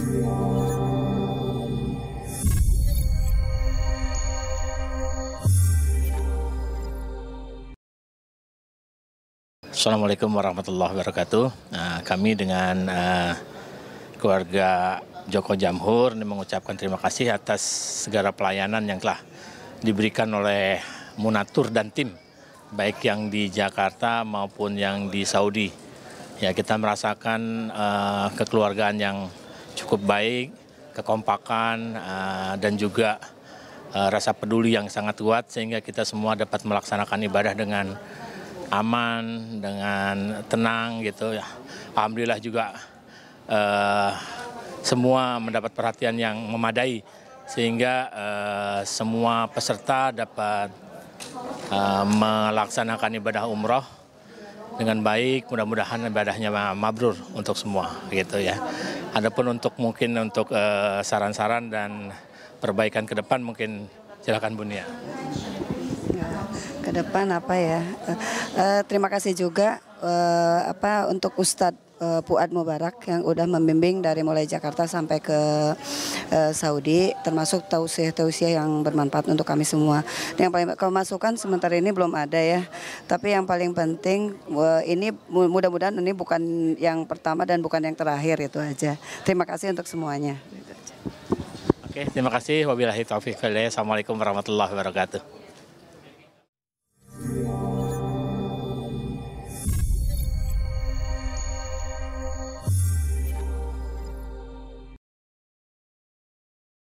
Assalamualaikum warahmatullahi wabarakatuh. Kami dengan keluarga Joko Jamhur mengucapkan terima kasih atas segala pelayanan yang telah diberikan oleh Munatur dan tim, baik yang di Jakarta maupun yang di Saudi. Ya, kita merasakan kekeluargaan yang cukup baik, kekompakan, dan juga rasa peduli yang sangat kuat sehingga kita semua dapat melaksanakan ibadah dengan aman, dengan tenang gitu ya. Alhamdulillah juga semua mendapat perhatian yang memadai sehingga semua peserta dapat melaksanakan ibadah umroh dengan baik. Mudah-mudahan ibadahnya mabrur untuk semua gitu ya. Adapun mungkin untuk saran-saran dan perbaikan ke depan mungkin silakan Bu Nia. Ke depan apa ya? Terima kasih juga untuk Ustadz Fuad Mubarak yang udah membimbing dari mulai Jakarta sampai ke Saudi, termasuk tausiah-tausiah yang bermanfaat untuk kami semua. Yang paling kemasukan sementara ini belum ada ya. Tapi yang paling penting ini mudah-mudahan ini bukan yang pertama dan bukan yang terakhir, itu aja. Terima kasih untuk semuanya. Oke, terima kasih. Wabillahi taufiq wal hidayah. Assalamualaikum warahmatullahi wabarakatuh.